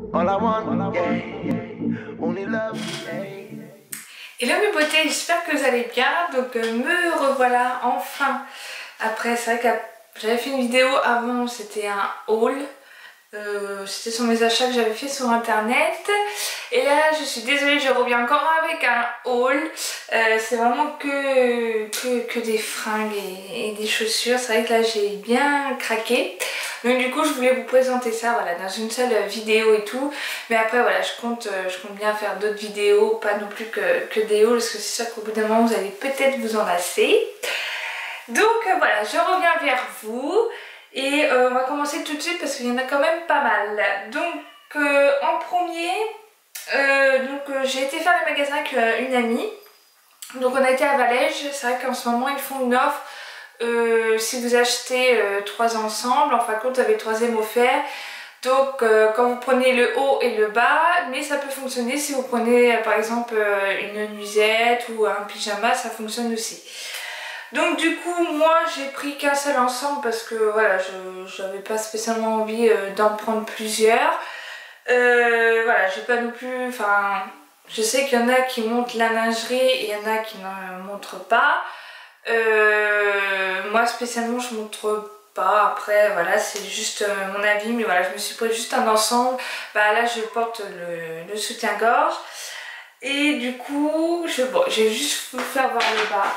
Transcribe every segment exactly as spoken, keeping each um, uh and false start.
All I want, yeah, only love, yeah. Hello mes beautés, j'espère que vous allez bien. Donc euh, me revoilà enfin. Après, c'est vrai que j'avais fait une vidéo avant, c'était un haul. Euh, c'était sur mes achats que j'avais fait sur internet. Et là, je suis désolée, je reviens encore avec un haul. Euh, c'est vraiment que, que, que des fringues et, et des chaussures. C'est vrai que là, j'ai bien craqué. Donc du coup, je voulais vous présenter ça, voilà, dans une seule vidéo et tout. Mais après, voilà, je compte, je compte bien faire d'autres vidéos, pas non plus que, que des hauls, parce que c'est sûr qu'au bout d'un moment, vous allez peut-être vous en lasser. Donc euh, voilà, je reviens vers vous. Et euh, on va commencer tout de suite parce qu'il y en a quand même pas mal. Donc euh, en premier, euh, donc euh, j'ai été faire les magasins avec euh, une amie. Donc on a été à Valège. C'est vrai qu'en ce moment ils font une offre. Euh, si vous achetez euh, trois ensemble, en fin de compte vous avez le troisième offert. Donc euh, quand vous prenez le haut et le bas, mais ça peut fonctionner si vous prenez euh, par exemple euh, une nuisette ou un pyjama, ça fonctionne aussi. Donc du coup moi j'ai pris qu'un seul ensemble parce que voilà, je n'avais pas spécialement envie euh, d'en prendre plusieurs. Euh, voilà, j'ai pas non plus, enfin je sais qu'il y en a qui montrent la lingerie et il y en a qui n'en montrent pas. Euh, moi spécialement je montre pas, après voilà c'est juste euh, mon avis, mais voilà je me suis pris juste un ensemble. Bah là je porte le, le soutien-gorge et du coup je, bon, je vais juste vous faire voir le bas.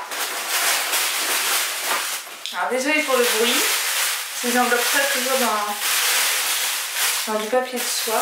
Alors désolée pour le bruit, ces enveloppes ça toujours dans, dans du papier de soie.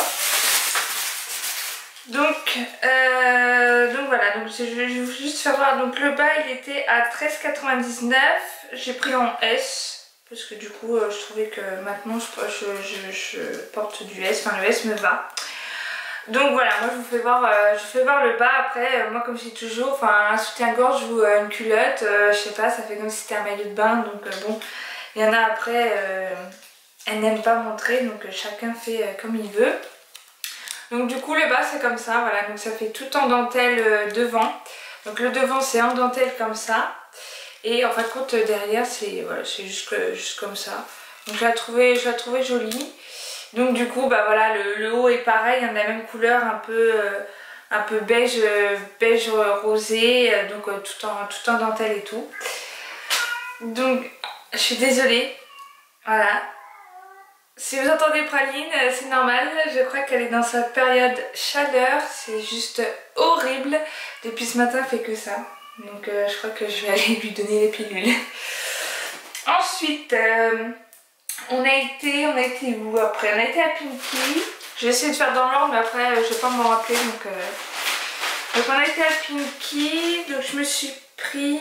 Donc, euh, donc voilà, donc je vais juste faire voir. Donc le bas il était à treize quatre-vingt-dix-neuf, j'ai pris en S parce que du coup euh, je trouvais que maintenant je, je, je, je porte du S, enfin le S me va. Donc voilà, moi je vous fais voir, euh, je vous fais voir le bas. Après, euh, moi comme je dis toujours, enfin un soutien-gorge ou euh, une culotte, euh, je sais pas, ça fait comme si c'était un maillot de bain. Donc euh, bon, il y en a après, euh, elles n'aiment pas montrer, donc euh, chacun fait euh, comme il veut. Donc du coup le bas c'est comme ça, voilà, donc ça fait tout en dentelle euh, devant. Donc le devant c'est en dentelle comme ça. Et en fin de compte derrière c'est voilà, c'est juste, juste comme ça. Donc je la trouvais, je la trouvais jolie. Donc du coup bah voilà, le, le haut est pareil, hein, de la même couleur, un peu, euh, un peu beige, euh, beige rosé, euh, donc euh, tout, en, tout en dentelle et tout. Donc je suis désolée, voilà. Si vous entendez Praline, c'est normal, je crois qu'elle est dans sa période chaleur, c'est juste horrible. Depuis ce matin, elle fait que ça. Donc euh, je crois que je vais aller lui donner les pilules. Ensuite, euh, on a été, on a été où après? On a été à Pinky. Je vais essayer de faire dans l'ordre, mais après je vais pas m'en rappeler. Donc, euh... donc on a été à Pinky, donc je me suis pris...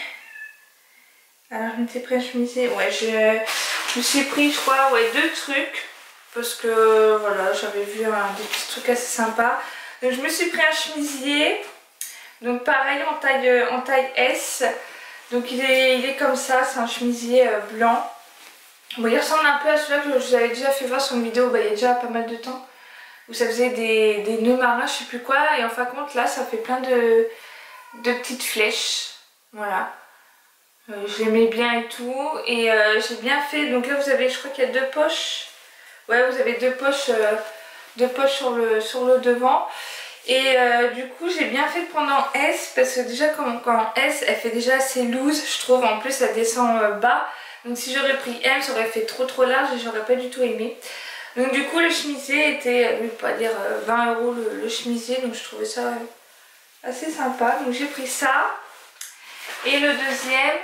Alors je m'étais pris un chemisier, ouais je... Je me suis pris, je crois, ouais, deux trucs parce que voilà, j'avais vu un, des petits trucs assez sympas. Donc je me suis pris un chemisier, donc pareil en taille, en taille S. Donc il est, il est comme ça, c'est un chemisier euh, blanc. Bon, il ressemble un peu à celui-là que je vous avais déjà fait voir sur une vidéo, bah, il y a déjà pas mal de temps, où ça faisait des, des nœuds marins, je sais plus quoi. Et en fin de compte, là, ça fait plein de, de petites flèches. Voilà. Euh, je l'aimais bien et tout, et euh, j'ai bien fait. Donc là vous avez, je crois qu'il y a deux poches, ouais vous avez deux poches, euh, deux poches sur le, sur le devant. Et euh, du coup j'ai bien fait de prendre en S parce que déjà quand, quand en S elle fait déjà assez loose je trouve, en plus elle descend euh, bas. Donc si j'aurais pris M ça aurait fait trop trop large et j'aurais pas du tout aimé. Donc du coup le chemisier était, je vais pas dire euh, vingt euros le, le chemisier, donc je trouvais ça euh, assez sympa. Donc j'ai pris ça. Et le deuxième,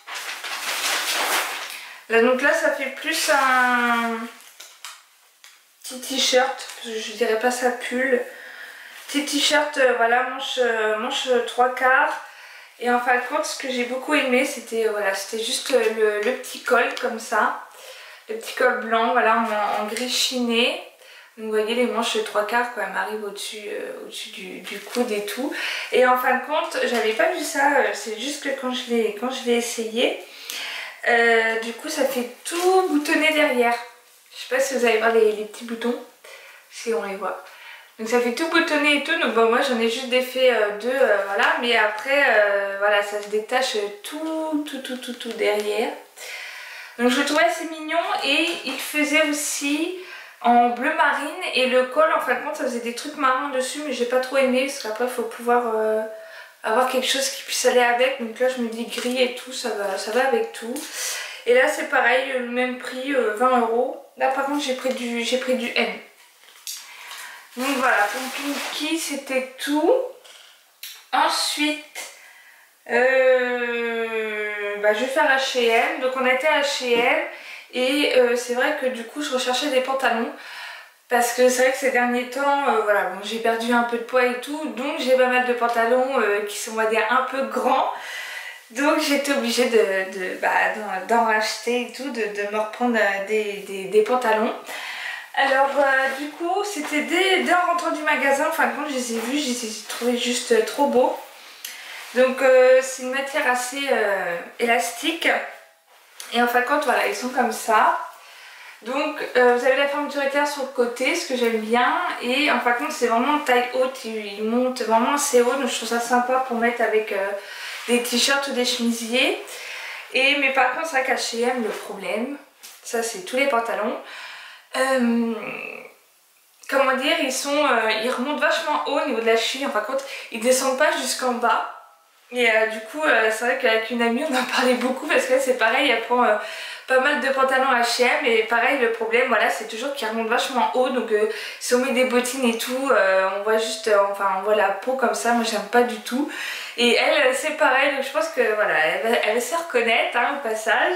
là donc là ça fait plus un petit t-shirt, je dirais pas ça pull, petit t-shirt euh, voilà, manche, euh, manche trois quarts. Et en fin de compte ce que j'ai beaucoup aimé c'était euh, voilà, c'était juste le, le petit col comme ça, le petit col blanc voilà, en, en gris chiné. Donc vous voyez les manches trois quarts quand elles m'arrivent au-dessus euh, au-dessus du, du coude et tout. Et en fin de compte, j'avais pas vu ça, euh, c'est juste que quand je l'ai quand je l'ai essayé, euh, du coup ça fait tout boutonné derrière. Je sais pas si vous allez voir les, les petits boutons, si on les voit. Donc ça fait tout boutonné et tout, donc bon moi j'en ai juste défait euh, deux, euh, voilà. Mais après, euh, voilà, ça se détache tout, tout, tout, tout, tout derrière. Donc je le trouvais assez mignon et il faisait aussi... en bleu marine et le col en fin de compte ça faisait des trucs marins dessus mais j'ai pas trop aimé parce qu'après il faut pouvoir euh, avoir quelque chose qui puisse aller avec, donc là je me dis gris et tout ça va, ça va avec tout. Et là c'est pareil, le même prix, euh, vingt euros. Là par contre j'ai pris du j'ai pris du M. Donc voilà, pour Pinky c'était tout. Ensuite euh, bah, je vais faire H et M. Donc on a été à H et M et euh, c'est vrai que du coup je recherchais des pantalons parce que c'est vrai que ces derniers temps euh, voilà, bon, j'ai perdu un peu de poids et tout, donc j'ai pas mal de pantalons euh, qui sont on va dire un peu grands, donc j'étais obligée de, de, bah, d'en racheter et tout, de, de me reprendre des, des, des pantalons. Alors euh, du coup c'était dès, dès en rentrant du magasin, en fin de compte je les ai vus, je les ai trouvés juste trop beaux. Donc euh, c'est une matière assez euh, élastique et en fin de compte voilà ils sont comme ça. Donc euh, vous avez la fermeture éclair sur le côté, ce que j'aime bien, et en fin de compte c'est vraiment taille haute, il monte vraiment assez haut, donc je trouve ça sympa pour mettre avec euh, des t-shirts ou des chemisiers. Et mais par contre c'est vrai qu'à H et M le problème, ça c'est tous les pantalons, euh, comment dire, ils sont, euh, ils remontent vachement haut au niveau de la cheville, en fin de compte ils descendent pas jusqu'en bas. Et euh, du coup euh, c'est vrai qu'avec une amie on en parlait beaucoup parce que c'est pareil, elle prend euh, pas mal de pantalons H et M et pareil le problème voilà c'est toujours qu'ils remontent vachement haut, donc euh, si on met des bottines et tout euh, on voit juste euh, enfin on voit la peau comme ça, moi j'aime pas du tout. Et elle c'est pareil, donc je pense que voilà elle va, elle va se reconnaître hein, au passage.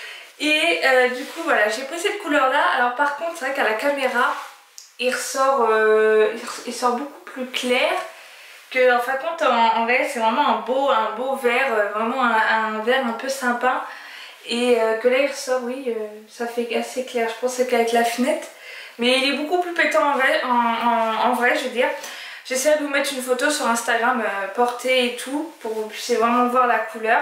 Et euh, du coup voilà j'ai pris cette couleur là. Alors par contre c'est vrai qu'à la caméra il ressort, euh, il sort beaucoup plus clair. Que en fin de compte en, en vrai c'est vraiment un beau, un beau vert, euh, vraiment un, un vert un peu sympa. Et euh, que là il ressort, oui, euh, ça fait assez clair, je pense qu'avec la fenêtre. Mais il est beaucoup plus pétant en vrai, en, en, en vrai je veux dire. J'essaie de vous mettre une photo sur Instagram euh, portée et tout, pour que vous puissiez vraiment voir la couleur.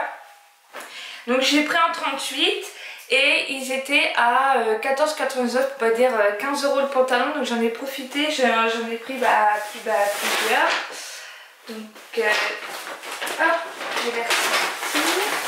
Donc j'ai pris en trente-huit et ils étaient à euh, quatorze quatre-vingt-dix-neuf, pour pas dire euh, quinze euros le pantalon. Donc j'en ai profité, j'en ai pris bah, plus, bah, plusieurs. Donc, euh, hop, j'ai versé ici.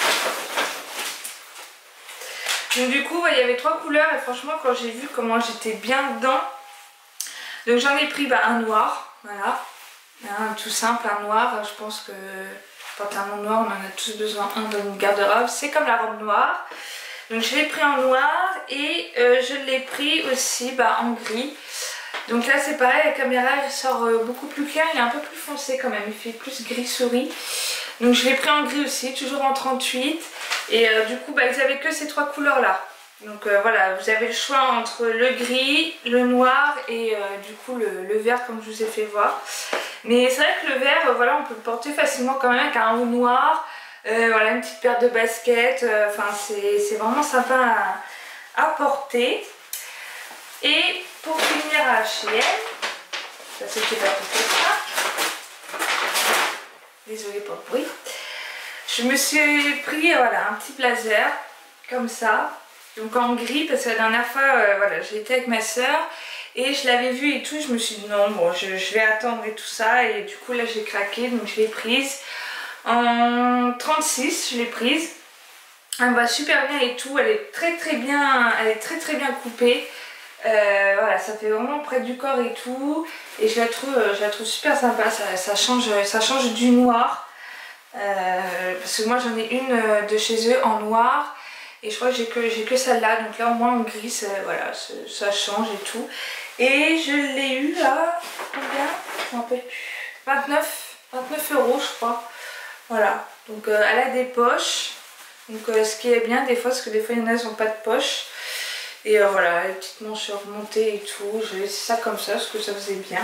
Donc du coup, ouais, il y avait trois couleurs et franchement, quand j'ai vu comment j'étais bien dedans, donc j'en ai pris bah, un noir, voilà, un tout simple, un noir. Je pense que pantalon noir, on en a tous besoin un dans une garde-robe. C'est comme la robe noire. Donc je l'ai pris en noir et euh, je l'ai pris aussi bah, en gris. Donc là c'est pareil, la caméra elle sort beaucoup plus clair, il est un peu plus foncé quand même, il fait plus gris souris. Donc je l'ai pris en gris aussi, toujours en trente-huit. Et euh, du coup bah, ils avaient que ces trois couleurs là. Donc euh, voilà, vous avez le choix entre le gris, le noir et euh, du coup le, le vert comme je vous ai fait voir. Mais c'est vrai que le vert, euh, voilà, on peut le porter facilement quand même avec un haut noir. Euh, voilà, une petite paire de baskets, enfin euh, c'est vraiment sympa à, à porter. Et pour finir à H et M, ça c'est que j'ai pas tout fait ça. Désolée pour le bruit. Je me suis pris voilà, un petit blazer comme ça, donc en gris parce que la dernière fois euh, voilà, j'ai été avec ma soeur et je l'avais vu et tout, je me suis dit non bon je, je vais attendre et tout ça, et du coup là j'ai craqué, donc je l'ai prise en trente-six, je l'ai prise. Elle me va super bien et tout, elle est très très bien, elle est très très bien coupée. Euh, voilà, ça fait vraiment près du corps et tout, et je la trouve, je la trouve super sympa, ça, ça, change, ça change du noir, euh, parce que moi j'en ai une de chez eux en noir, et je crois que j'ai que, j'ai que celle-là, donc là au moins en gris, ça, voilà, ça change et tout. Et je l'ai eu à combien? Je m'en rappelle plus. vingt-neuf euros je crois, voilà, donc euh, elle a des poches, donc euh, ce qui est bien des fois, parce que des fois il y en a qui n'ont pas de poche. Et euh, voilà, les petites manches remontées et tout, j'ai laissé ça comme ça parce que ça faisait bien.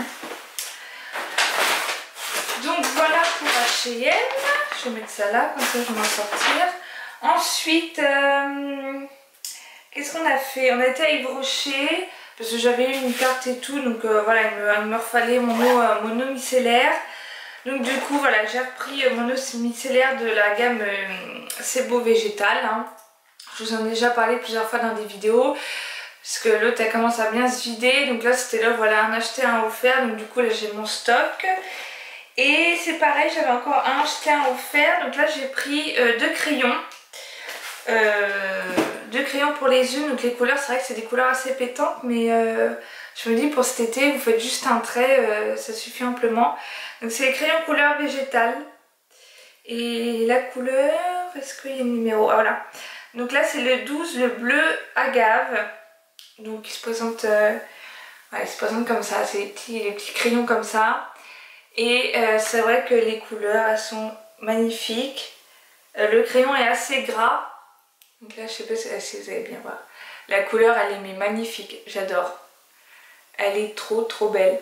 Donc voilà pour H et M, je vais mettre ça là, comme ça je vais m'en sortir. Ensuite, euh, qu'est-ce qu'on a fait? On a été à Yves Rocher, parce que j'avais eu une carte et tout, donc euh, voilà, il me, il me refallait mon eau, euh, mon eau micellaire. Donc du coup, voilà, j'ai repris euh, mon eau micellaire de la gamme euh, C'est Beau Végétal, hein. Je vous en ai déjà parlé plusieurs fois dans des vidéos, parce que l'autre elle commence à bien se vider, donc là c'était là, voilà, un acheté un offert, donc du coup là j'ai mon stock. Et c'est pareil, j'avais encore un acheté un offert, donc là j'ai pris euh, deux crayons. Euh, deux crayons pour les yeux. Donc les couleurs, c'est vrai que c'est des couleurs assez pétantes, mais euh, je me dis pour cet été, vous faites juste un trait, euh, ça suffit amplement. Donc c'est les crayons couleur végétale. Et la couleur, est-ce qu'il y a un numéro? Ah voilà. Donc là c'est le douze, le bleu agave. Donc il se présente, euh, ouais, il se présente comme ça, c'est les petits, les petits crayons comme ça. Et euh, c'est vrai que les couleurs, elles sont magnifiques. Euh, le crayon est assez gras. Donc là je sais pas si vous allez bien voir. La couleur elle est mais magnifique, j'adore. Elle est trop trop belle.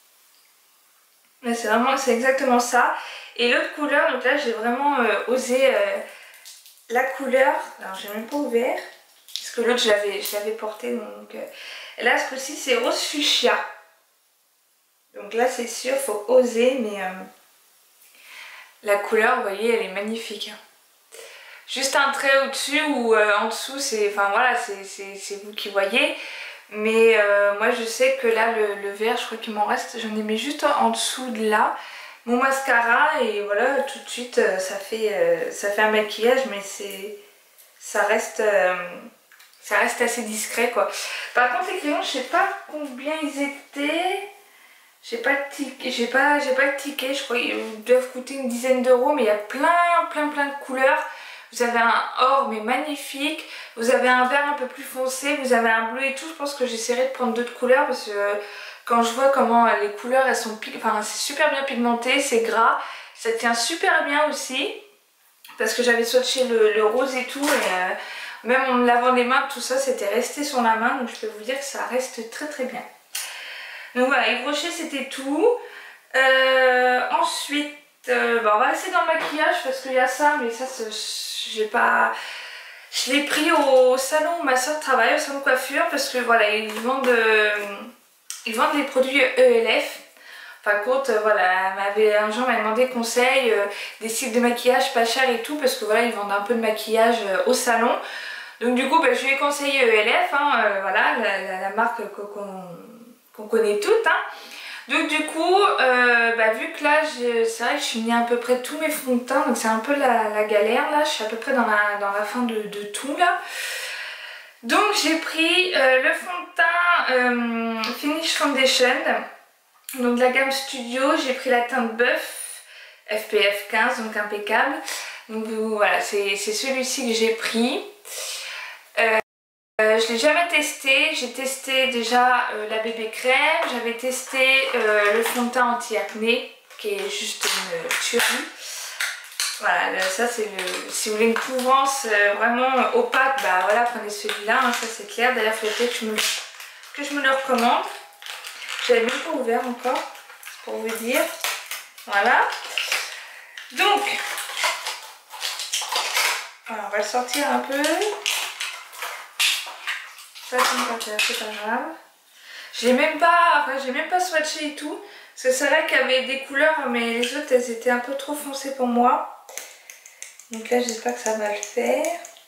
Là c'est vraiment, c'est exactement ça. Et l'autre couleur, donc là j'ai vraiment euh, osé euh, la couleur, alors j'ai même pas ouvert, parce que l'autre je l'avais porté, donc euh, là ce coup-ci c'est rose fuchsia. Donc là c'est sûr, faut oser, mais euh, la couleur, vous voyez, elle est magnifique. Juste un trait au-dessus ou euh, en dessous, c'est, enfin voilà, c'est vous qui voyez. Mais euh, moi je sais que là le, le vert, je crois qu'il m'en reste, j'en ai mis juste en dessous de là. Mon mascara et voilà, tout de suite euh, ça fait euh, ça fait un maquillage, mais c'est ça reste euh, ça reste assez discret quoi. Par contre les crayons, je sais pas combien ils étaient, j'ai pas le ticket, j'ai pas j'ai pas le ticket, je crois qu'ils doivent coûter une dizaine d'euros, mais il y a plein plein plein de couleurs. Vous avez un or mais magnifique, vous avez un vert un peu plus foncé, vous avez un bleu et tout. Je pense que j'essaierai de prendre d'autres couleurs parce que euh, quand je vois comment euh, les couleurs elles sont, enfin c'est super bien pigmenté, c'est gras, ça tient super bien aussi parce que j'avais swatché le, le rose et tout et euh, même en me lavant les mains tout ça c'était resté sur la main, donc je peux vous dire que ça reste très très bien. Donc voilà, Yves Rocher c'était tout. Euh, ensuite euh, bah, on va rester dans le maquillage parce qu'il y a ça, mais ça j'ai pas, je l'ai pris au salon où ma soeur travaille, au salon de coiffure, parce que voilà ils vendent euh, ils vendent des produits E L F. Enfin compte, euh, voilà, m'avait, un jour m'a demandé conseil, euh, des sites de maquillage pas chers et tout, parce que voilà ils vendent un peu de maquillage euh, au salon. Donc du coup bah, je lui ai conseillé E L F, hein, euh, voilà la, la, la marque qu'on qu'on connaît toutes. Hein. Donc du coup, euh, bah, vu que là, c'est vrai que je suis mis à peu près tous mes fonds de teint, donc c'est un peu la, la galère là, je suis à peu près dans la, dans la fin de, de tout là. Donc j'ai pris euh, le fond de teint euh, Finish Foundation, donc de la gamme Studio, j'ai pris la teinte Buff F P F quinze, donc impeccable. Donc voilà, c'est celui-ci que j'ai pris. Euh, Euh, je ne l'ai jamais testé, j'ai testé déjà euh, la bébé crème, j'avais testé euh, le fond de teint anti-acné qui est juste une tuerie. Voilà, ça c'est le... Si vous voulez une couvrance euh, vraiment opaque, bah voilà, prenez celui-là, hein, ça c'est clair. D'ailleurs, il faut peut-être que je me, que je me le recommande. Je l'avais même pas ouvert encore, pour vous dire. Voilà. Donc, voilà, on va le sortir un peu. Ça c'est pas grave. J'ai même pas, enfin j'ai même pas swatché et tout. Parce que c'est vrai qu'il y avait des couleurs, mais les autres elles étaient un peu trop foncées pour moi. Donc là j'espère que ça va le faire.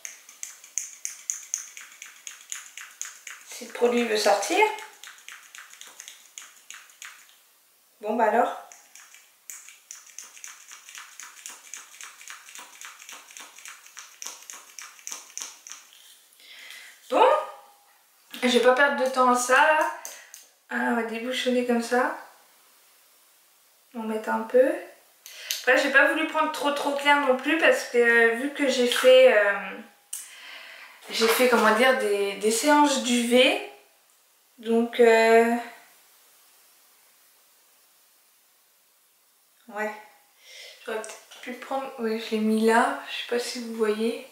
Si le produit veut sortir. Bon bah alors. Bon. Je vais pas perdre de temps à ça là. Ah, on va débouchonner comme ça. On va mettre un peu. Après j'ai pas voulu prendre trop trop clair non plus parce que euh, vu que j'ai fait euh, j'ai fait comment dire des, des séances d'U V. Donc euh, ouais. J'aurais peut-être pu prendre. Oui, je l'ai mis là. Je sais pas si vous voyez.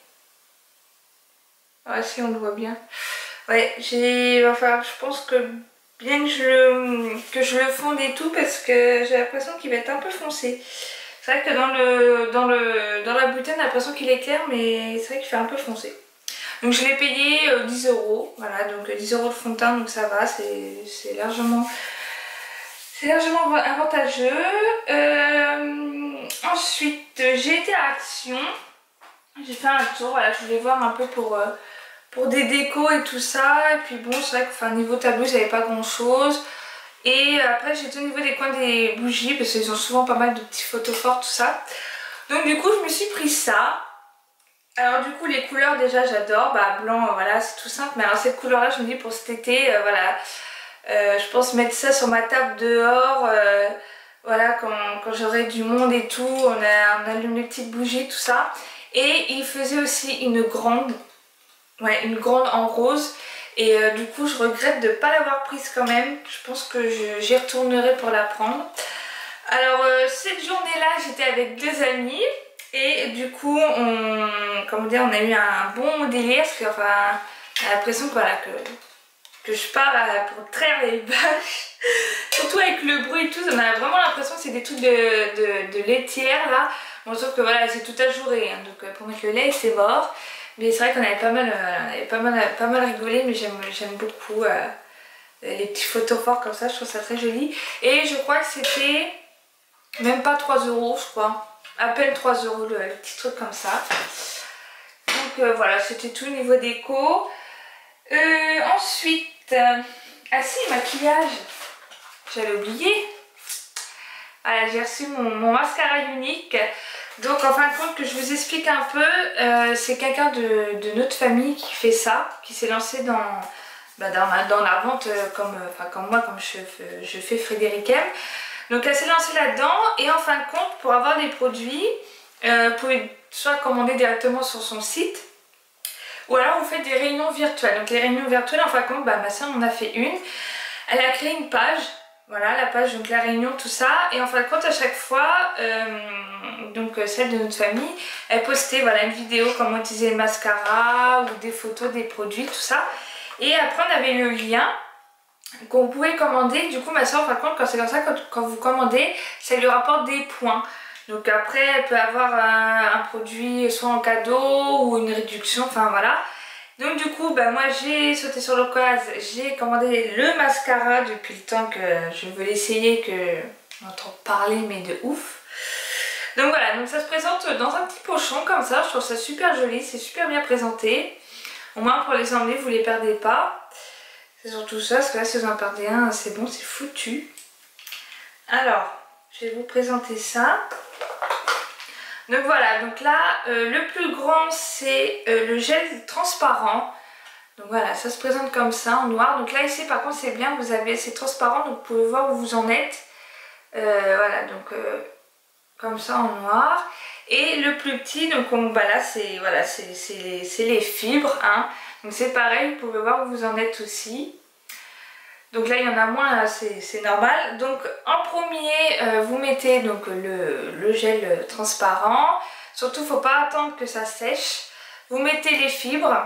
Ah si, on le voit bien. Ouais, j'ai. Enfin, je pense que bien que je le, que je le fonde et tout, parce que j'ai l'impression qu'il va être un peu foncé. C'est vrai que dans le dans le dans la bouteille, on a l'impression qu'il est clair, mais c'est vrai qu'il fait un peu foncé. Donc je l'ai payé euh, dix euros. Voilà, donc dix euros de fond de teint, donc ça va, c'est largement. C'est largement avantageux. Euh, ensuite, j'ai été à Action. J'ai fait un tour. Voilà, je voulais voir un peu pour, euh, pour des décos et tout ça. Et puis bon, c'est vrai que enfin, niveau tableau, j'avais pas grand chose. Et après, j'étais au niveau des coins des bougies parce qu'ils ont souvent pas mal de petits photos forts, tout ça. Donc du coup, je me suis pris ça. Alors du coup les couleurs déjà j'adore, bah blanc euh, voilà c'est tout simple, mais alors cette couleur là je me dis pour cet été euh, voilà euh, je pense mettre ça sur ma table dehors, euh, voilà quand, quand j'aurai du monde et tout, on, a, on allume les petites bougies tout ça. Et il faisait aussi une grande, ouais une grande en rose et euh, du coup je regrette de ne pas l'avoir prise quand même, je pense que j'y retournerai pour la prendre. Alors euh, cette journée là j'étais avec deux amis. Et du coup, on, comment dire, on a eu un bon délire parce que, enfin, on a l'impression que, voilà, que, que je pars pour traire les vaches. Surtout avec le bruit et tout, on a vraiment l'impression que c'est des trucs de, de, de laitière là. Bon, sauf que voilà, c'est toute la journée, hein, donc pour mettre le lait, c'est mort. Mais c'est vrai qu'on avait pas mal, euh, on avait pas mal, pas mal rigolé, mais j'aime beaucoup euh, les petits photophores comme ça, je trouve ça très joli. Et je crois que c'était même pas trois euros, je crois. À peine trois euros le, le petit truc comme ça. Donc euh, voilà, c'était tout au niveau déco. Euh, ensuite, euh, ah si, maquillage, j'avais oublié. Voilà, j'ai reçu mon, mon mascara unique. Donc en fin de compte, que je vous explique un peu, euh, c'est quelqu'un de, de notre famille qui fait ça, qui s'est lancé dans, bah, dans, la, dans la vente euh, comme, enfin, comme moi, comme je, je fais Frédéric M. Donc elle s'est lancée là-dedans et en fin de compte pour avoir des produits, euh, vous pouvez soit commander directement sur son site ou alors vous faites des réunions virtuelles. Donc les réunions virtuelles en fin de compte, bah, ma soeur en a fait une. Elle a créé une page, voilà la page donc la réunion tout ça et en fin de compte à chaque fois, euh, donc celle de notre famille, elle postait voilà une vidéo comment utiliser le mascara ou des photos des produits tout ça et après on avait le lien qu'on pouvait commander. Du coup ma soeur par contre quand c'est comme ça, quand, quand vous commandez ça lui rapporte des points, donc après elle peut avoir un, un produit soit en cadeau ou une réduction, enfin voilà. Donc du coup bah, moi j'ai sauté sur l'occasion, j'ai commandé le mascara depuis le temps que je veux l'essayer, que j'entends parler mais de ouf. Donc voilà, donc ça se présente dans un petit pochon comme ça, je trouve ça super joli, c'est super bien présenté, au moins pour les emmener vous les perdez pas. C'est surtout ça, parce que là si vous en perdez un, c'est bon, c'est foutu. Alors, je vais vous présenter ça. Donc voilà, donc là, euh, le plus grand c'est euh, le gel transparent. Donc voilà, ça se présente comme ça en noir. Donc là ici par contre c'est bien, vous avez, c'est transparent, donc vous pouvez voir où vous en êtes. Euh, voilà, donc euh, comme ça en noir. Et le plus petit, donc on, bah là c'est voilà, c'est les, les fibres, hein. Donc c'est pareil, vous pouvez voir où vous en êtes aussi. Donc là il y en a moins, c'est normal. Donc en premier euh, vous mettez donc le, le gel transparent. Surtout il ne faut pas attendre que ça sèche. Vous mettez les fibres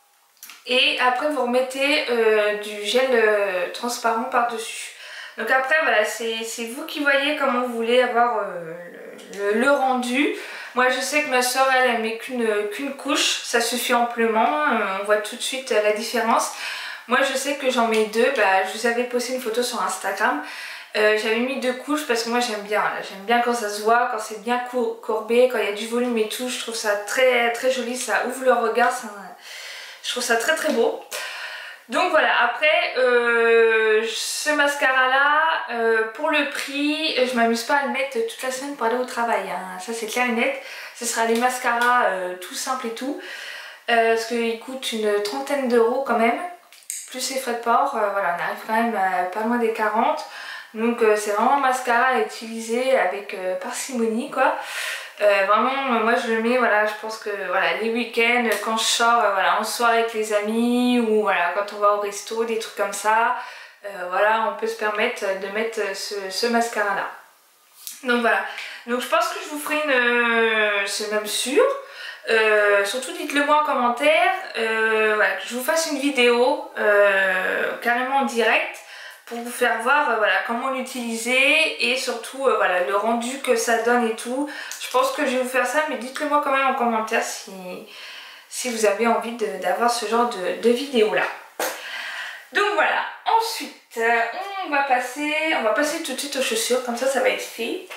et après vous remettez euh, du gel euh, transparent par dessus. Donc après voilà, c'est vous qui voyez comment vous voulez avoir euh, le, le, le rendu. Moi je sais que ma soeur elle, elle met qu'une qu'une couche, ça suffit amplement, on voit tout de suite la différence. Moi je sais que j'en mets deux, bah, je vous avais posté une photo sur Instagram. Euh, J'avais mis deux couches parce que moi j'aime bien, j'aime bien quand ça se voit, quand c'est bien courbé, quand il y a du volume et tout, je trouve ça très très joli, ça ouvre le regard, ça, je trouve ça très très beau. Donc voilà, après euh, ce mascara là, euh, pour le prix, je m'amuse pas à le mettre toute la semaine pour aller au travail, hein. Ça c'est clair et net, ce sera les mascaras euh, tout simples et tout, euh, parce qu'ils coûtent une trentaine d'euros quand même, plus les frais de port, euh, voilà on arrive quand même à pas loin des quarante, donc euh, c'est vraiment un mascara à utiliser avec euh, parcimonie quoi. Euh, vraiment moi je le mets, voilà, je pense que voilà, les week-ends quand je sors, euh, voilà, en soirée avec les amis ou voilà, quand on va au resto, des trucs comme ça, euh, voilà, on peut se permettre de mettre ce, ce mascara là. Donc voilà, donc je pense que je vous ferai une, euh, c'est même sûr, euh, surtout dites-le moi en commentaire, euh, voilà, que je vous fasse une vidéo euh, carrément en direct pour vous faire voir euh, voilà, comment l'utiliser et surtout euh, voilà, le rendu que ça donne et tout. Je pense que je vais vous faire ça, mais dites-le moi quand même en commentaire si, si vous avez envie d'avoir ce genre de, de vidéo là. Donc voilà, ensuite euh, on va passer on va passer tout de suite aux chaussures, comme ça ça va être fait.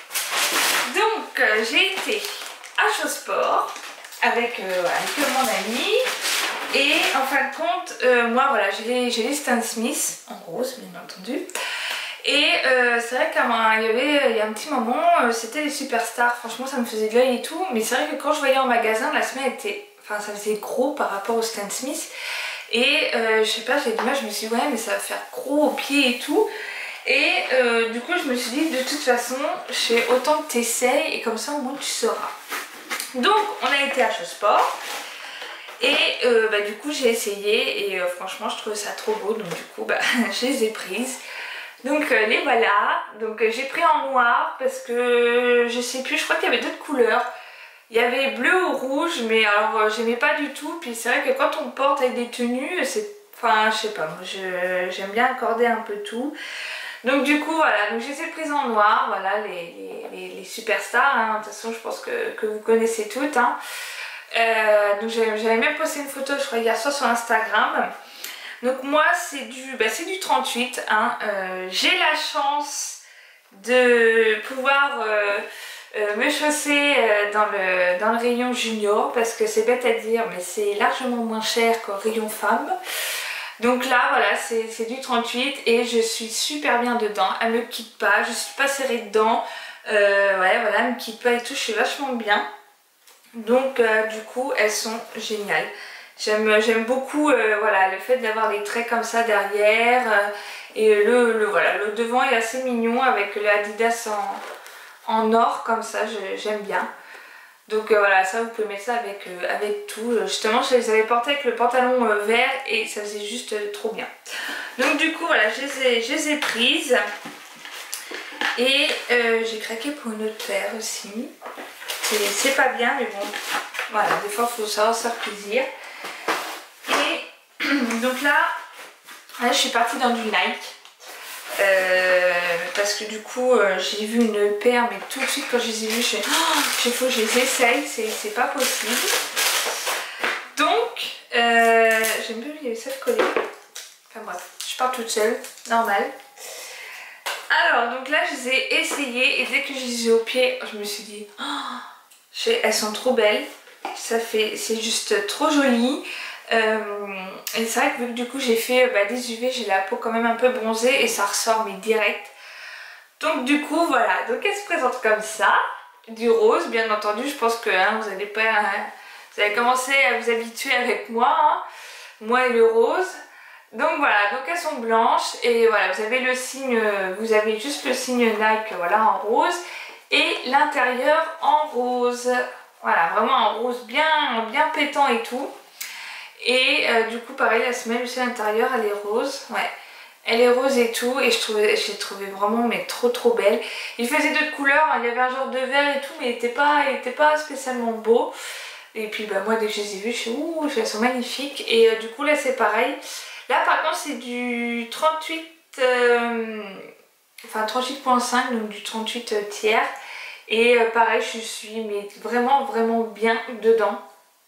Donc euh, j'ai été à Chausport avec, euh, avec mon ami. Et en fin de compte, euh, moi voilà, j'ai les Stan Smith en rose bien entendu. Et euh, c'est vrai qu'il y avait il y a un petit moment, euh, c'était les Superstars, franchement ça me faisait de l'œil et tout. Mais c'est vrai que quand je voyais en magasin, la semelle était, enfin ça faisait gros par rapport au Stan Smith. Et euh, je sais pas, j'ai l'image, je me suis dit ouais mais ça va faire gros aux pieds et tout. Et euh, du coup je me suis dit de toute façon je fais autant que tu essayes et comme ça au moins tu sauras. Donc on a été à Sport et euh, bah, du coup j'ai essayé et euh, franchement je trouvais ça trop beau, donc du coup bah, je les ai prises. Donc euh, les voilà, donc euh, j'ai pris en noir parce que je sais plus, je crois qu'il y avait d'autres couleurs. Il y avait bleu ou rouge, mais alors euh, j'aimais pas du tout. Puis c'est vrai que quand on porte avec des tenues, c'est, enfin je sais pas, moi j'aime bien accorder un peu tout. Donc du coup voilà, donc je les ai prises en noir, voilà les, les, les superstars, hein. De toute façon je pense que, que vous connaissez toutes. Hein. Euh, donc j'avais même posté une photo je crois hier soir sur Instagram. Donc moi c'est du, bah, c'est du trente-huit, hein. euh, j'ai la chance de pouvoir euh, euh, me chausser euh, dans, le, dans le rayon junior parce que c'est bête à dire mais c'est largement moins cher qu'au rayon femme. Donc là voilà c'est du trente-huit et je suis super bien dedans, elle me quitte pas, je suis pas serrée dedans, euh, ouais voilà elle me quitte pas et tout, je suis vachement bien. Donc euh, du coup elles sont géniales. J'aime beaucoup euh, voilà, le fait d'avoir les traits comme ça derrière euh, et le, le, voilà, le devant est assez mignon avec le Adidas en, en or comme ça, j'aime bien. Donc euh, voilà, ça vous pouvez mettre ça avec, euh, avec tout. Justement je les avais portés avec le pantalon euh, vert et ça faisait juste euh, trop bien. Donc du coup voilà, je les ai, je les ai prises et euh, j'ai craqué pour une autre paire aussi. C'est pas bien mais bon, voilà, des fois il faut savoir se faire plaisir. Donc là, là, je suis partie dans du Nike euh, parce que du coup euh, j'ai vu une paire mais tout de suite quand je les ai vues je fais oh, il faut que je les essaye, c'est pas possible. Donc euh, j'aime bien, il y avait ça de coller. Enfin bref, je pars toute seule, normal. Alors donc là je les ai essayées et dès que je les ai au pied je me suis dit oh, elles sont trop belles, ça fait, c'est juste trop joli. Euh, et c'est vrai que vu que du coup j'ai fait bah, des U V, j'ai la peau quand même un peu bronzée et ça ressort mais direct. Donc du coup voilà, donc elle se présente comme ça, du rose bien entendu. Je pense que hein, vous allez pas, hein, vous allez commencer à vous habituer avec moi, hein, moi et le rose. Donc voilà, donc elles sont blanches et voilà, vous avez le signe, vous avez juste le signe Nike voilà en rose et l'intérieur en rose. Voilà, vraiment en rose bien, bien pétant et tout. Et euh, du coup pareil la semelle aussi à l'intérieur elle est rose, ouais, elle est rose et tout et je trouvais, j'ai trouvé vraiment mais trop trop belle. Il faisait d'autres couleurs, hein. Il y avait un genre de vert et tout mais il n'était pas, il était pas spécialement beau. Et puis bah moi dès que je les ai vus je suis ouh elles sont magnifiques. Et euh, du coup là c'est pareil, là par contre c'est du trente-huit, euh, enfin trente-huit point cinq donc du trente-huit tiers. Et euh, pareil je suis mais vraiment vraiment bien dedans.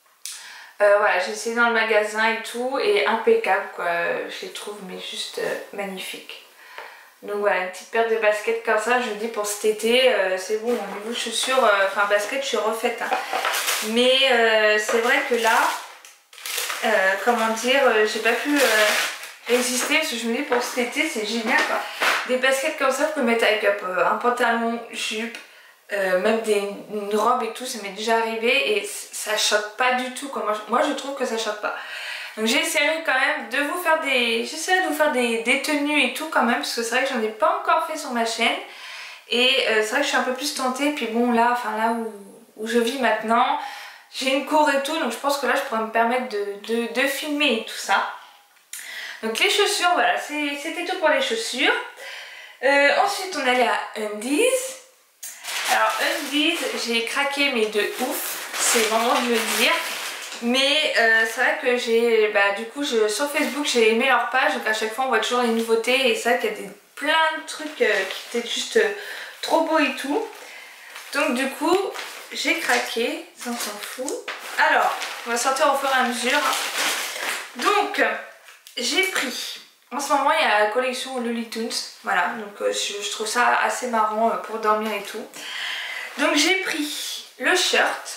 Euh, voilà, j'ai essayé dans le magasin et tout, et impeccable quoi, je les trouve mais juste euh, magnifiques. Donc voilà, une petite paire de baskets comme ça, je dis pour cet été, euh, c'est bon, au niveau chaussures, euh, enfin basket, je suis refaite. Hein. Mais euh, c'est vrai que là, euh, comment dire, euh, j'ai pas pu euh, résister, parce que je me dis pour cet été, c'est génial quoi. Des baskets comme ça, vous pouvez mettre avec euh, un pantalon, jupe, Euh, même des, une robe et tout, ça m'est déjà arrivé et ça choque pas du tout. Moi je, moi je trouve que ça choque pas. Donc j'essaierai quand même de vous faire des, j'essaierai de vous faire des, des tenues et tout quand même parce que c'est vrai que j'en ai pas encore fait sur ma chaîne et euh, c'est vrai que je suis un peu plus tentée. Puis bon là, enfin là où, où je vis maintenant, j'ai une cour et tout, donc je pense que là je pourrais me permettre de, de, de filmer et tout ça. Donc les chaussures, voilà, c'était tout pour les chaussures. Euh, ensuite on allait à Undies. Alors Undies, j'ai craqué mais de ouf, c'est vraiment de le dire. Mais euh, c'est vrai que j'ai, bah du coup je, sur Facebook j'ai aimé leur page, donc à chaque fois on voit toujours les nouveautés et c'est vrai qu'il y a des, plein de trucs euh, qui étaient juste euh, trop beaux et tout. Donc du coup j'ai craqué, ça on s'en fout. Alors on va sortir au fur et à mesure. Donc j'ai pris, en ce moment il y a la collection Looney Tunes, voilà, donc euh, je, je trouve ça assez marrant euh, pour dormir et tout. Donc j'ai pris le shirt,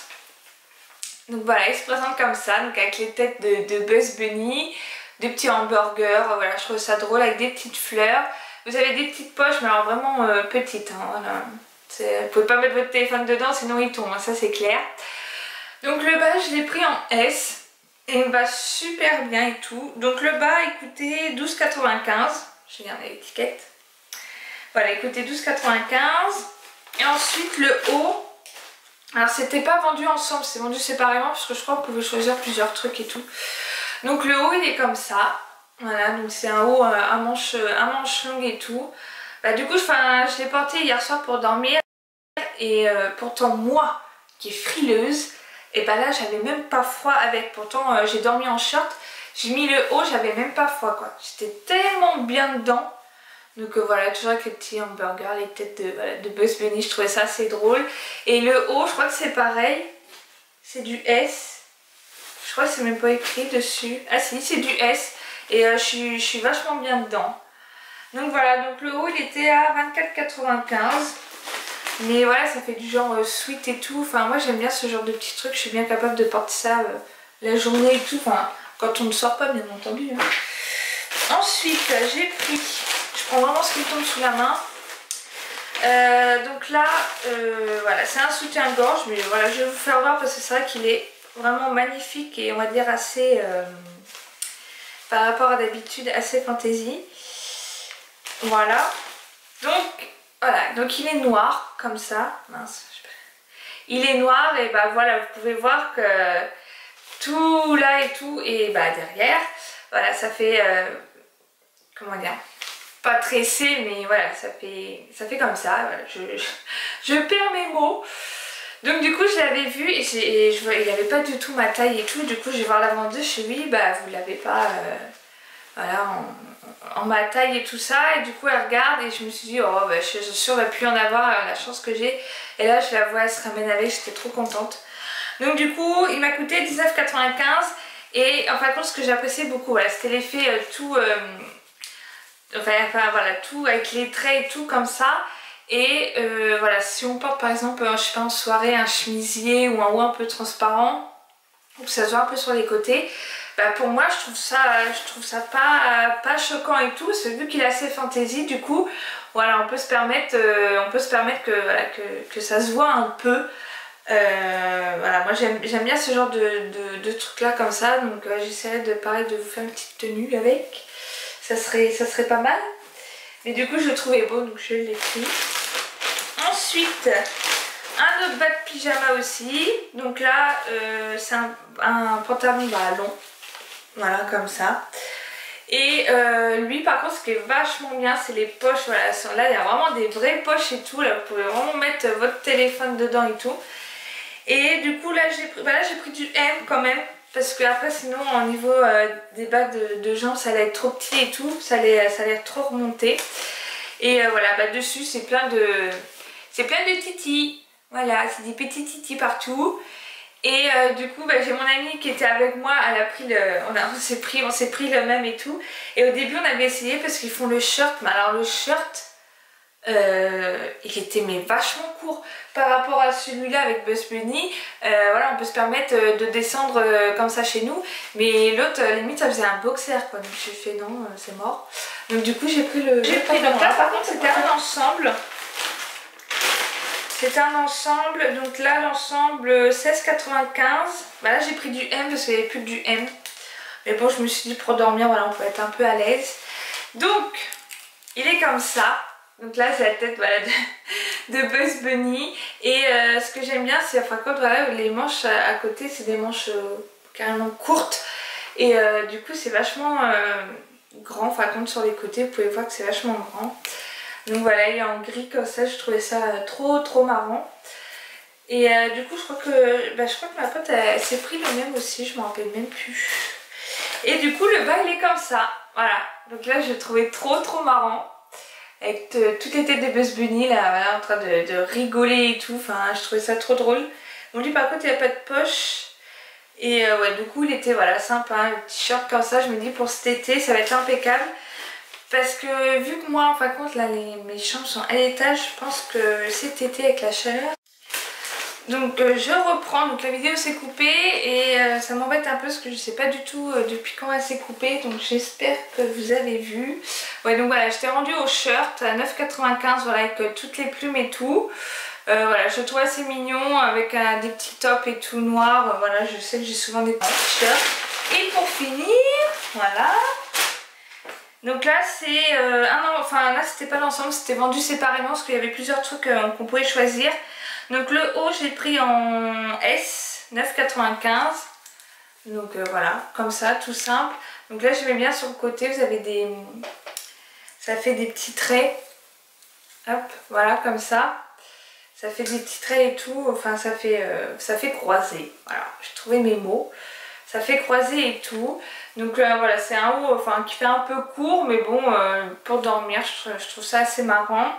donc voilà il se présente comme ça, donc avec les têtes de, de Bugs Bunny, des petits hamburgers, voilà je trouve ça drôle avec des petites fleurs. Vous avez des petites poches mais alors vraiment euh, petites, hein, voilà. Vous pouvez pas mettre votre téléphone dedans sinon il tombe, hein, ça c'est clair. Donc le bas je l'ai pris en S et il me va super bien et tout. Donc le bas il coûtait douze quatre-vingt-quinze, je regarde l'étiquette. Voilà, il coûtait douze quatre-vingt-quinze. Et ensuite le haut, alors c'était pas vendu ensemble, c'est vendu séparément parce que je crois qu'on pouvait choisir plusieurs trucs et tout. Donc le haut il est comme ça. Voilà, donc c'est un haut à manche, à manche longue et tout. Bah, du coup, je, je l'ai porté hier soir pour dormir. Et euh, pourtant, moi qui est frileuse, et bah là, j'avais même pas froid avec. Pourtant, euh, j'ai dormi en short. J'ai mis le haut, j'avais même pas froid quoi. J'étais tellement bien dedans. Donc euh, voilà, toujours avec les petits hamburgers, les têtes de, voilà, de Bugs Bunny. Je trouvais ça assez drôle. Et le haut, je crois que c'est pareil. C'est du S. Je crois que c'est même pas écrit dessus. Ah si, c'est du S. Et euh, je, suis, je suis vachement bien dedans. Donc voilà, donc le haut il était à vingt-quatre quatre-vingt-quinze. Mais voilà, ça fait du genre euh, sweat et tout. Enfin moi j'aime bien ce genre de petits trucs. Je suis bien capable de porter ça euh, la journée et tout. Enfin quand on ne sort pas bien entendu. Hein. Ensuite j'ai pris, je prends vraiment ce qui me tombe sous la main. Euh, donc là, euh, voilà, c'est un soutien-gorge. Mais voilà, je vais vous faire voir parce que c'est vrai qu'il est vraiment magnifique et on va dire assez... Euh, par rapport à d'habitude assez fantaisie. Voilà. Donc, voilà. Donc il est noir, comme ça. Mince. Il est noir et bah voilà, vous pouvez voir que tout là et tout et bah derrière, voilà, ça fait, euh, comment dire, pas tressé, mais voilà, ça fait, ça fait comme ça. Voilà, je, je, je perds mes mots. Donc du coup je l'avais vu et, et je, il n'y avait pas du tout ma taille et tout. Du coup je vais voir la vendeuse, je suis oui bah vous l'avez pas euh, voilà, en, en ma taille et tout ça. Et du coup elle regarde et je me suis dit oh bah, je suis sûre qu'il va plus en avoir, la chance que j'ai. Et là je la vois, elle se ramène avec, j'étais trop contente. Donc du coup il m'a coûté dix-neuf quatre-vingt-quinze. Et en fin de compte ce que j'appréciais beaucoup, voilà, c'était l'effet euh, tout, euh, enfin, enfin voilà, tout avec les traits et tout comme ça. Et euh, voilà, si on porte par exemple, je sais pas, en soirée, un chemisier ou un haut un peu transparent, ou que ça se voit un peu sur les côtés, bah pour moi je trouve ça, je trouve ça pas, pas choquant et tout, parce que vu qu'il est assez fantaisie, du coup, voilà, on peut se permettre, euh, on peut se permettre que, voilà, que, que ça se voit un peu. Euh, voilà, moi j'aime bien ce genre de, de, de trucs là comme ça, donc euh, j'essaierai de, pareil, de vous faire une petite tenue avec, ça serait, ça serait pas mal. Mais du coup je le trouvais beau donc je l'ai pris. Ensuite un autre bas de pyjama aussi. Donc là euh, c'est un, un pantalon bah, long. Voilà comme ça. Et euh, lui par contre ce qui est vachement bien c'est les poches. Voilà, là il y a vraiment des vraies poches et tout. Là vous pouvez vraiment mettre votre téléphone dedans et tout. Et du coup là j'ai pris, bah, là, j'ai pris du M quand même. Parce que après sinon au niveau euh, des bas de, de jambes ça allait être trop petit et tout, ça allait, ça allait être trop remonté. Et euh, voilà, bah dessus c'est plein de c'est plein de titis. Voilà, c'est des petits titis partout. Et euh, du coup bah, j'ai mon amie qui était avec moi, elle a pris le. On, on s'est pris, on s'est pris le même et tout. Et au début on avait essayé parce qu'ils font le shirt, mais alors le shirt euh, il était mais vachement court par rapport à celui-là avec Bugs Bunny. Euh, voilà, on peut se permettre de descendre euh, comme ça chez nous, mais l'autre euh, limite ça faisait un boxer quoi, donc j'ai fait non, euh, c'est mort. Donc du coup j'ai pris le. J'ai pris donc là par contre c'était un ensemble. C'est un ensemble, donc là l'ensemble seize quatre-vingt-quinze. Bah là j'ai pris du M parce qu'il n'y avait plus que du M. Mais bon je me suis dit pour dormir voilà on peut être un peu à l'aise. Donc il est comme ça. Donc là c'est la tête voilà, de, de Bugs Bunny. Et euh, ce que j'aime bien c'est enfin quand voilà, les manches à, à côté c'est des manches euh, carrément courtes. Et euh, du coup c'est vachement euh, grand, enfin compte sur les côtés, vous pouvez voir que c'est vachement grand. Donc voilà, il est en gris comme ça, je trouvais ça trop trop marrant. Et euh, du coup je crois que bah, je crois que ma pote elle, elle s'est pris le même aussi, je m'en rappelle même plus. Et du coup le bas il est comme ça, voilà. Donc là je le trouvais trop trop marrant. Avec toutes les têtes de Bugs Bunny là, voilà, en train de, de rigoler et tout, enfin je trouvais ça trop drôle. Bon lui par contre il n'y a pas de poche. Et euh, ouais du coup il était voilà sympa, un t-shirt comme ça, je me dis pour cet été ça va être impeccable. Parce que vu que moi en fin de compte là les, mes chambres sont à l'étage, je pense que cet été avec la chaleur. Donc euh, je reprends, donc la vidéo s'est coupée et euh, ça m'embête un peu parce que je sais pas du tout euh, depuis quand elle s'est coupée, donc j'espère que vous avez vu. Ouais donc voilà, j'étais rendue au shirt à neuf quatre-vingt-quinze voilà, avec euh, toutes les plumes et tout. Euh, voilà, je le trouve assez mignon avec euh, des petits tops et tout noir. Euh, voilà, je sais que j'ai souvent des t-shirts. Et pour finir, voilà. Donc là c'est euh, un enfin là c'était pas l'ensemble, c'était vendu séparément parce qu'il y avait plusieurs trucs euh, qu'on pouvait choisir. Donc le haut j'ai pris en S, neuf quatre-vingt-quinze. Donc euh, voilà, comme ça, tout simple. Donc là j'aimais bien sur le côté, vous avez des... ça fait des petits traits. Hop, voilà, comme ça. Ça fait des petits traits et tout, enfin ça fait, euh, ça fait croiser. Voilà, j'ai trouvé mes mots. Ça fait croiser et tout. Donc euh, voilà, c'est un haut enfin, qui fait un peu court, mais bon, euh, pour dormir, je, je trouve ça assez marrant.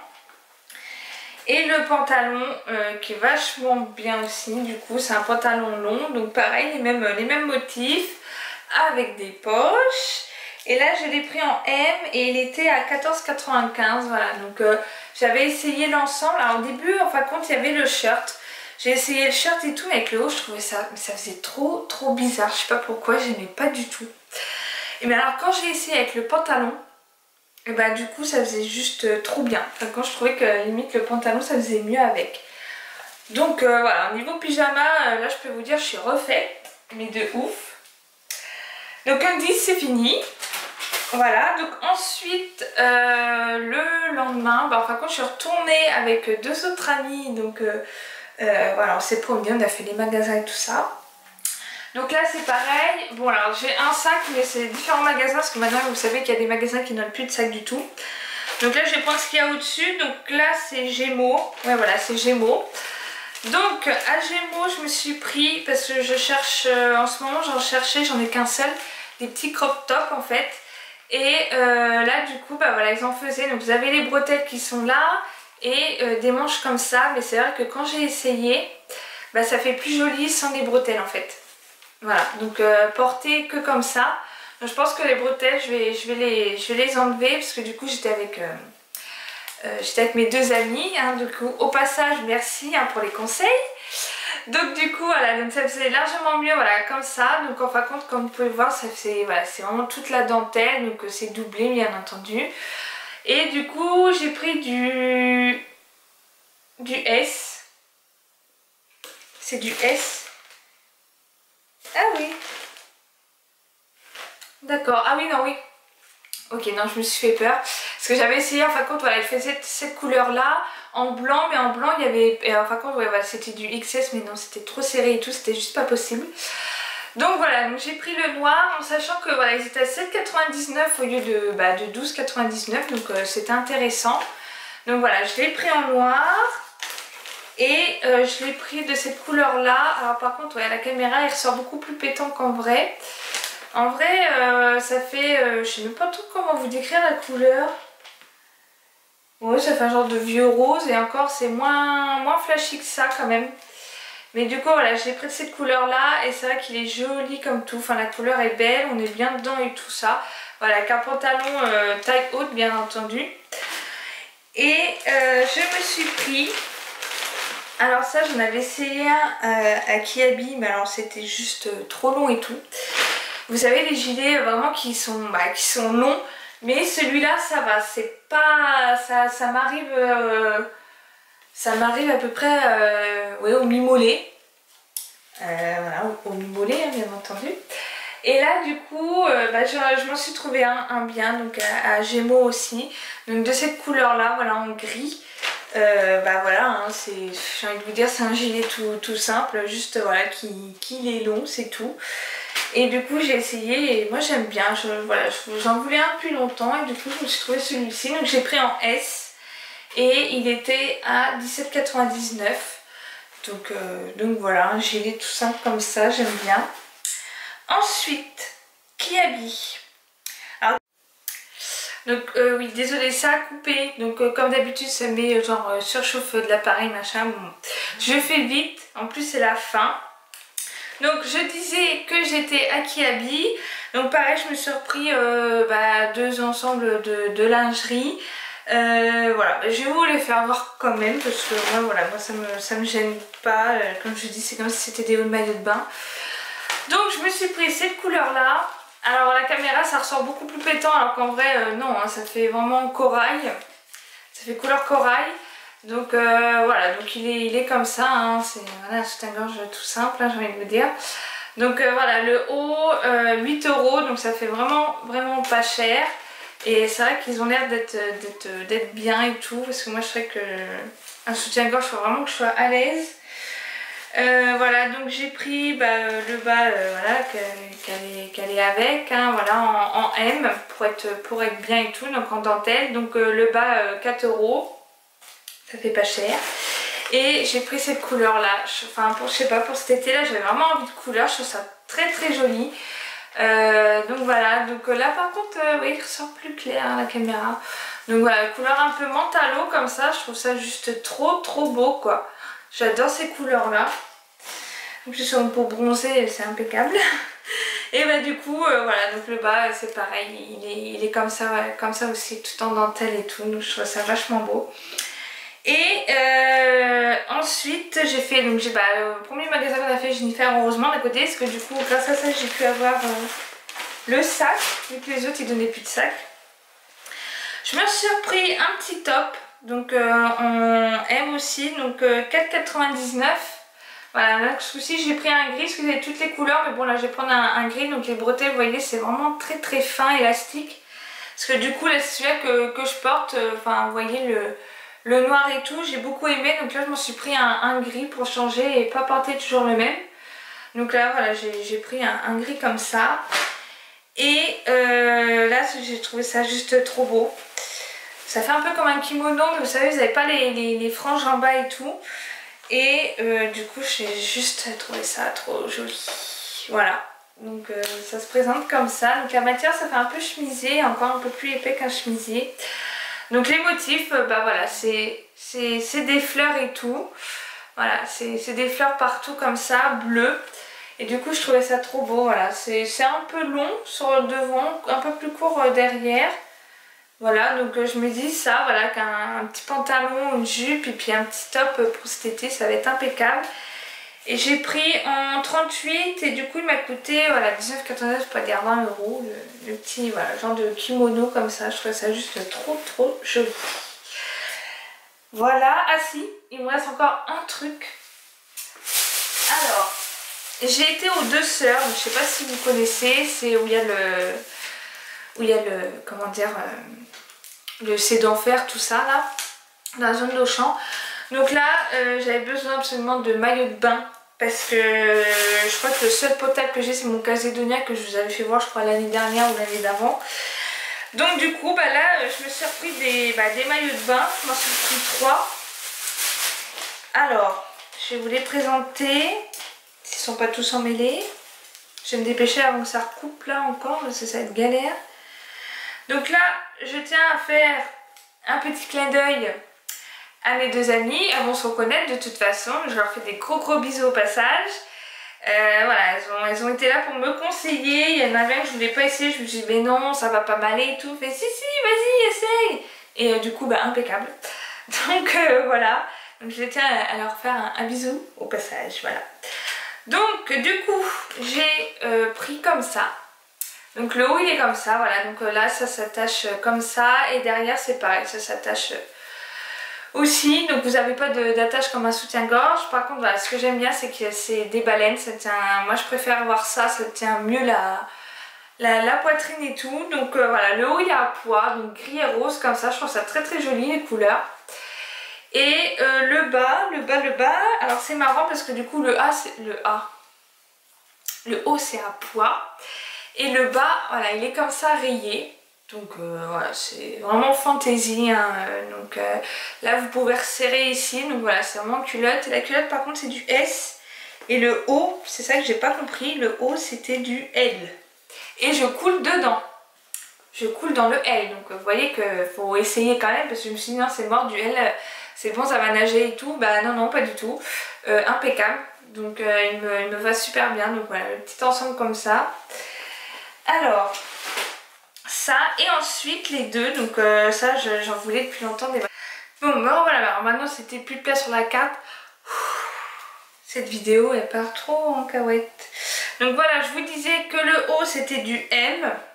Et le pantalon euh, qui est vachement bien aussi, du coup, c'est un pantalon long. Donc pareil, les mêmes, les mêmes motifs, avec des poches. Et là, je l'ai pris en M et il était à quatorze quatre-vingt-quinze. Voilà, donc euh, j'avais essayé l'ensemble. Alors au début, en fin de compte, il y avait le shirt. J'ai essayé le shirt et tout, mais avec le haut, je trouvais ça, mais ça faisait trop, trop bizarre. Je sais pas pourquoi, j'aimais pas du tout. Et bien alors, quand j'ai essayé avec le pantalon, et bah du coup, ça faisait juste euh, trop bien. Enfin, quand je trouvais que limite le pantalon, ça faisait mieux avec. Donc euh, voilà, au niveau pyjama, euh, là, je peux vous dire, je suis refaite, mais de ouf. Donc comme dit, c'est fini. Voilà, donc ensuite, euh, le lendemain, bah, enfin, quand je suis retournée avec deux autres amis, donc... Euh, Euh, voilà, on s'est promené, on a fait les magasins et tout ça. Donc là c'est pareil. Bon alors j'ai un sac mais c'est différents magasins parce que maintenant vous savez qu'il y a des magasins qui n'ont plus de sac du tout. Donc là je vais prendre ce qu'il y a au-dessus. Donc là c'est Gémeaux. Ouais voilà c'est Gémeaux. Donc à Gémeaux je me suis pris parce que je cherche euh, en ce moment j'en cherchais, j'en ai qu'un seul. Des petits crop tops en fait. Et euh, là du coup bah voilà ils en faisaient. Donc vous avez les bretelles qui sont là. Et euh, des manches comme ça, mais c'est vrai que quand j'ai essayé, bah, ça fait plus joli sans les bretelles en fait. Voilà, donc euh, porter que comme ça. Donc, je pense que les bretelles, je vais, je vais, les, je vais les enlever parce que du coup j'étais avec, euh, euh, j'étais avec mes deux amis. Hein, du coup, au passage, merci hein, pour les conseils. Donc du coup, voilà, donc ça faisait largement mieux, voilà, comme ça. Donc en fin de compte, comme vous pouvez voir, ça fait, voilà, c'est vraiment toute la dentelle, donc c'est doublé bien entendu. Et du coup, j'ai pris du, du S. C'est du S. Ah oui. D'accord. Ah oui, non, oui. Ok, non, je me suis fait peur. Parce que j'avais essayé, en fin de compte, voilà, il faisait cette couleur-là, en blanc, mais en blanc, il y avait... Et en fin de compte, ouais, voilà, c'était du X S, mais non, c'était trop serré et tout, c'était juste pas possible. Donc voilà, donc j'ai pris le noir en sachant que voilà, ils étaient à sept quatre-vingt-dix-neuf au lieu de, bah, de douze quatre-vingt-dix-neuf, donc euh, c'était intéressant. Donc voilà, je l'ai pris en noir et euh, je l'ai pris de cette couleur là. Alors par contre, ouais, la caméra elle ressort beaucoup plus pétant qu'en vrai. En vrai, euh, ça fait, euh, je sais même pas trop comment vous décrire la couleur. Ouais, ça fait un genre de vieux rose et encore c'est moins, moins flashy que ça quand même. Mais du coup voilà, j'ai pris de cette couleur là et c'est vrai qu'il est joli comme tout, enfin la couleur est belle, on est bien dedans et tout ça. Voilà, avec un pantalon euh, taille haute bien entendu. Et euh, je me suis pris, alors ça j'en avais essayé un euh, à Kiabi, mais alors c'était juste euh, trop long et tout. Vous savez les gilets euh, vraiment qui sont, bah, qui sont longs, mais celui-là ça va, c'est pas, ça, ça m'arrive... Euh, Ça m'arrive à peu près euh, ouais, au mi-mollet. Euh, voilà, au, au mi-mollet, hein, bien entendu. Et là, du coup, euh, bah, je, je m'en suis trouvé un, un bien, donc à, à Gémeaux aussi. Donc de cette couleur-là, voilà, en gris. Euh, bah voilà, hein, j'ai envie de vous dire, c'est un gilet tout, tout simple, juste voilà, qui, qui est long, c'est tout. Et du coup, j'ai essayé et moi j'aime bien. Je, voilà, j'en voulais un depuis longtemps et du coup, je me suis trouvé celui-ci. Donc j'ai pris en S. Et il était à dix-sept quatre-vingt-dix-neuf. Donc, euh, donc voilà, un gilet tout simple comme ça, j'aime bien. Ensuite, Kiabi. Alors, donc euh, oui, désolé, ça a coupé. Donc euh, comme d'habitude, ça met euh, genre euh, surchauffe de l'appareil, machin. Bon, je fais vite. En plus, c'est la fin. Donc je disais que j'étais à Kiabi. Donc pareil, je me suis repris euh, bah, deux ensembles de, de lingerie. Euh, voilà, je vais vous les faire voir quand même parce que moi, voilà, moi ça me, ça me gêne pas. Euh, comme je dis, c'est comme si c'était des hauts de maillot de bain. Donc je me suis pris cette couleur là. Alors la caméra ça ressort beaucoup plus pétant alors qu'en vrai euh, non, hein, ça fait vraiment corail. Ça fait couleur corail. Donc euh, voilà, donc il est, il est comme ça, hein. C'est voilà, un soutien-gorge tout simple, hein, j'ai envie de vous dire. Donc euh, voilà, le haut, euh, huit euros, donc ça fait vraiment, vraiment pas cher. Et c'est vrai qu'ils ont l'air d'être bien et tout, parce que moi je serais que un soutien-gorge, il faut vraiment que je sois à l'aise. Euh, voilà, donc j'ai pris bah, le bas euh, voilà, qu'elle est, qu'elle est avec, hein, voilà, en, en M pour être, pour être bien et tout, donc en dentelle. Donc euh, le bas euh, quatre euros, ça fait pas cher. Et j'ai pris cette couleur là, je, enfin pour, je sais pas, pour cet été là j'avais vraiment envie de couleur, je trouve ça très très joli. Euh, donc voilà, donc là par contre euh, oui, il ressort plus clair hein, la caméra. Donc voilà, couleur un peu mentalo comme ça, je trouve ça juste trop trop beau quoi. J'adore ces couleurs là. En plus sur une peau bronzée c'est impeccable. Et bah du coup euh, voilà, donc le bas c'est pareil, il est, il est comme ça, ouais, comme ça aussi, tout en dentelle et tout, donc je trouve ça vachement beau. Et euh, ensuite j'ai fait, donc j'ai bah, le premier magasin qu'on a fait Jennifer heureusement d'un côté, parce que du coup grâce à ça j'ai pu avoir euh, le sac, vu que les autres ils donnaient plus de sac. Je me suis repris un petit top, donc euh, on aime aussi, donc euh, quatre quatre-vingt-dix-neuf. Voilà, là ce coup-ci j'ai pris un gris, parce que j'ai toutes les couleurs, mais bon là je vais prendre un, un gris, donc les bretelles vous voyez c'est vraiment très très fin, élastique. Parce que du coup là c'est celui-là que, que je porte, enfin euh, vous voyez le... Le noir et tout, j'ai beaucoup aimé, donc là je m'en suis pris un, un gris pour changer et pas porter toujours le même. Donc là voilà, j'ai pris un, un gris comme ça. Et euh, là j'ai trouvé ça juste trop beau. Ça fait un peu comme un kimono, mais vous savez, vous n'avez pas les, les, les franges en bas et tout. Et euh, du coup j'ai juste trouvé ça trop joli. Voilà, donc euh, ça se présente comme ça. Donc la matière ça fait un peu chemisier, encore un peu plus épais qu'un chemisier. Donc les motifs, bah voilà, c'est des fleurs et tout. Voilà, c'est des fleurs partout comme ça, bleues. Et du coup je trouvais ça trop beau, voilà. C'est un peu long sur le devant, un peu plus court derrière. Voilà, donc je me dis ça, voilà, qu'un petit pantalon, une jupe et puis un petit top pour cet été, ça va être impeccable. Et j'ai pris en trente-huit et du coup il m'a coûté voilà, dix-neuf quatre-vingt-neuf, pas dire vingt euros. Le, le petit voilà, genre de kimono comme ça, je trouvais ça juste trop trop joli. Voilà, ah si, il me reste encore un truc. Alors, j'ai été aux Deux Sœurs, je sais pas si vous connaissez, c'est où il y a le... Où il y a le... Comment dire... Euh, le C'est d'enfer, tout ça là, dans la zone d'Auchan. Donc là, euh, j'avais besoin absolument de maillot de bain. Parce que euh, je crois que le seul potable que j'ai c'est mon Casédonia que je vous avais fait voir je crois l'année dernière ou l'année d'avant. Donc du coup bah là je me suis repris des, bah, des maillots de bain, je m'en suis pris trois. Alors je vais vous les présenter, s'ils sont pas tous emmêlés. Je vais me dépêcher avant que ça recoupe là encore parce que ça va être galère. Donc là je tiens à faire un petit clin d'œil à mes deux amies, elles vont se reconnaître de toute façon, je leur fais des gros gros bisous au passage. Euh, voilà, elles ont, elles ont été là pour me conseiller, il y en avait un que je voulais pas essayer, je me suis dit mais non, ça va pas m'aller et tout, fait si si, vas-y, essaye. Et euh, du coup, bah impeccable. Donc euh, voilà, donc je tiens à, à leur faire un, un bisou au passage, voilà. Donc du coup, j'ai euh, pris comme ça. Donc le haut il est comme ça, voilà, donc euh, là ça s'attache comme ça et derrière c'est pareil, ça s'attache aussi, donc vous n'avez pas d'attache comme un soutien-gorge. Par contre voilà, ce que j'aime bien c'est que c'est des baleines, ça tient, moi je préfère avoir ça, ça tient mieux la, la, la poitrine et tout. Donc euh, voilà, le haut il est à pois, donc gris et rose comme ça, je trouve ça très très joli les couleurs. Et euh, le bas, le bas, le bas, alors c'est marrant parce que du coup le A, c'est le A, le haut c'est à pois et le bas voilà il est comme ça rayé. Donc euh, voilà, c'est vraiment fantaisie, hein. Donc euh, là vous pouvez resserrer ici, donc voilà c'est vraiment culotte. Et la culotte par contre c'est du S et le haut, c'est ça que j'ai pas compris, le haut c'était du L. Et je coule dedans, je coule dans le L, donc vous voyez que faut essayer quand même parce que je me suis dit non c'est mort du L, c'est bon ça va nager et tout, bah non non pas du tout, euh, impeccable. Donc euh, il, me, il me va super bien, donc voilà le petit ensemble comme ça. Alors... ça et ensuite les deux, donc euh, ça j'en voulais depuis longtemps des... Bon ben voilà, alors maintenant c'était plus de place sur la carte. Cette vidéo elle part trop en cahuète. Donc voilà, je vous disais que le haut c'était du M,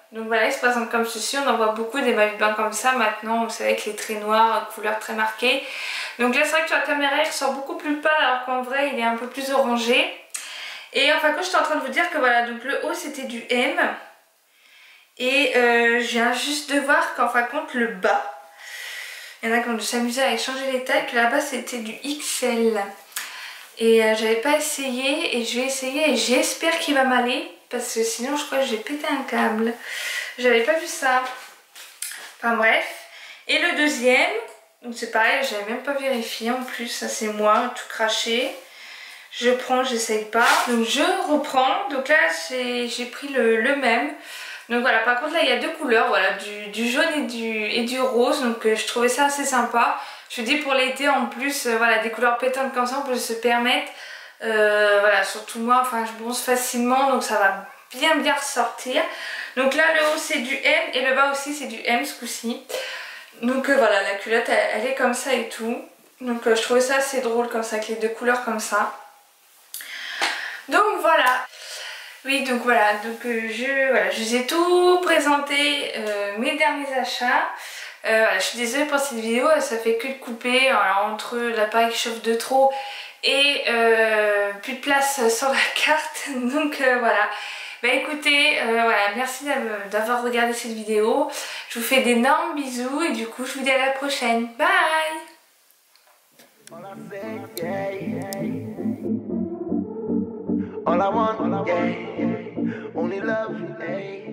Donc voilà, il se présente comme ceci. On en voit beaucoup des maillots de bain comme ça maintenant. Vous savez, avec les traits noirs, couleur très marquée. Donc là, c'est vrai que sur la caméra, il ressort beaucoup plus pâle alors qu'en vrai, il est un peu plus orangé. Et enfin, quand j'étais en train de vous dire que voilà, donc le haut c'était du M. Et euh, je viens juste de voir qu'en fin de compte, le bas, il y en a qui ont dû s'amuser à échanger les tailles, que là-bas c'était du X L. Et euh, j'avais pas essayé et je vais essayer et j'espère qu'il va m'aller. Parce que sinon, je crois que j'ai pété un câble. J'avais pas vu ça. Enfin bref. Et le deuxième, donc c'est pareil, j'avais même pas vérifié en plus. Ça c'est moi, tout craché. Je prends, j'essaye pas. Donc je reprends. Donc là j'ai pris le, le même. Donc voilà, par contre là il y a deux couleurs, voilà, du, du jaune et du, et du rose. Donc euh, je trouvais ça assez sympa. Je dis pour l'été en plus, euh, voilà, des couleurs pétantes comme ça on peut se permettre. Euh, voilà, surtout moi, enfin je bronze facilement donc ça va bien bien ressortir. Donc là le haut c'est du M et le bas aussi c'est du M ce coup-ci. Donc euh, voilà, la culotte elle, elle est comme ça et tout. Donc euh, je trouvais ça assez drôle comme ça, avec les deux couleurs comme ça. Donc voilà. Oui, donc voilà, donc euh, je, voilà, je vous ai tout présenté, euh, mes derniers achats. Euh, voilà, je suis désolée pour cette vidéo, ça fait que de couper alors, entre l'appareil qui chauffe de trop et euh, plus de place sur la carte. Donc euh, voilà. Bah écoutez, euh, voilà, merci d'avoir regardé cette vidéo. Je vous fais d'énormes bisous et du coup je vous dis à la prochaine. Bye! All I want, yeah, only love, yeah.